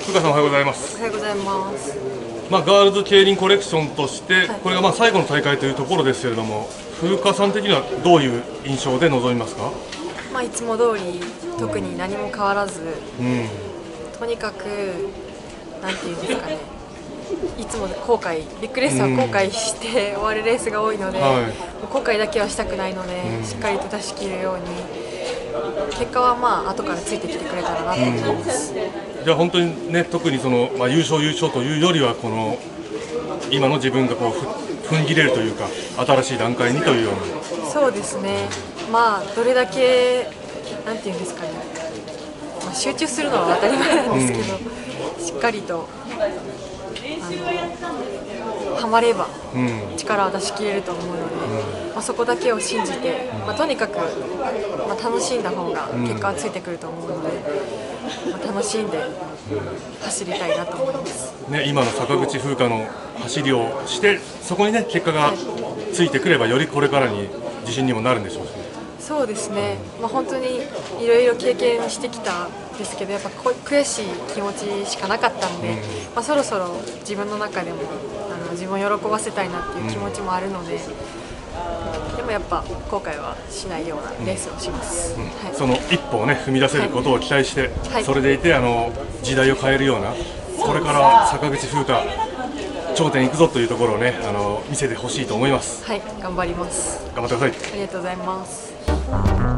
福川さんおはようございます。 おはようございます。 ガールズ競輪コレクションとして、これが最後の大会というところですけれども、風花さん的にはどういう印象で臨みますか？ いつも通り特に何も変わらず、とにかくなんていうんですかね、いつもビッグレースは後悔して終わるレースが多いので、後悔だけはしたくないので、しっかりと出し切るように、結果は後からついてきてくれたらなと思います。 じゃあ本当にね、特に優勝というよりは、この今の自分が踏ん切れるというか、新しい段階にというような。 そうですね、どれだけなんていうんですかね、集中するのは当たり前なんですけど、しっかりとはまれば力を出し切れると思うので、そこだけを信じて、とにかく楽しんだ方が結果はついてくると思うので、楽しんで走りたいなと思います。 今の坂口風花の走りをして、そこにね結果がついてくれば、よりこれからに自信にもなるんでしょうし、 そうですね、本当にいろいろ経験してきたんですけど、やっぱ悔しい気持ちしかなかったので、そろそろ自分の中でも自分を喜ばせたいなっていう気持ちもあるので、でもやっぱ後悔はしないようなレースをします。 その一歩をね踏み出せることを期待して、それでいて時代を変えるような、これから坂口風花頂点行くぞというところをね見せてほしいと思います。 はい、頑張ります。 頑張ってください。 ありがとうございます。